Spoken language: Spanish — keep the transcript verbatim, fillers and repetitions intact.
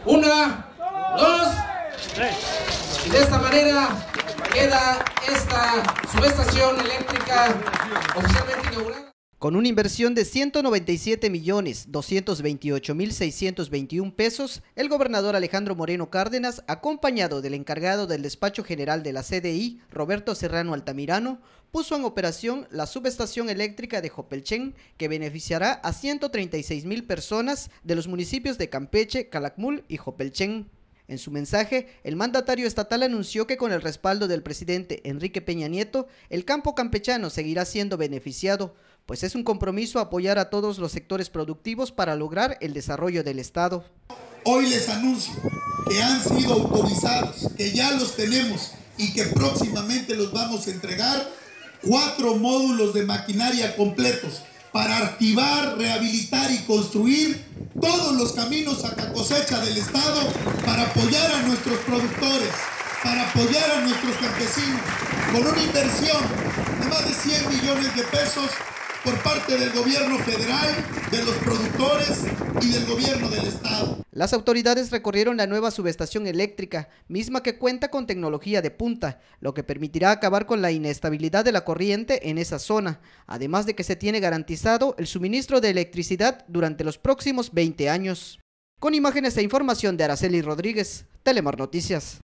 Una, dos, tres. Y de esta manera queda esta subestación eléctrica oficialmente inaugurada. Con una inversión de ciento noventa y siete millones doscientos veintiocho mil seiscientos veintiún pesos, el gobernador Alejandro Moreno Cárdenas, acompañado del encargado del despacho general de la C D I, Roberto Serrano Altamirano, puso en operación la subestación eléctrica de Jopelchen, que beneficiará a ciento treinta y seis mil personas de los municipios de Campeche, Calakmul y Jopelchen. En su mensaje, el mandatario estatal anunció que con el respaldo del presidente Enrique Peña Nieto, el campo campechano seguirá siendo beneficiado, pues es un compromiso apoyar a todos los sectores productivos para lograr el desarrollo del Estado. Hoy les anuncio que han sido autorizados, que ya los tenemos y que próximamente los vamos a entregar, cuatro módulos de maquinaria completos para activar, rehabilitar y construir todos los caminos a cosecha del Estado para apoyar a nuestros productores, para apoyar a nuestros campesinos, con una inversión de más de cien millones de pesos por parte del gobierno federal, de los productores y del gobierno del Estado. Las autoridades recorrieron la nueva subestación eléctrica, misma que cuenta con tecnología de punta, lo que permitirá acabar con la inestabilidad de la corriente en esa zona, además de que se tiene garantizado el suministro de electricidad durante los próximos veinte años. Con imágenes e información de Araceli Rodríguez, Telemar Noticias.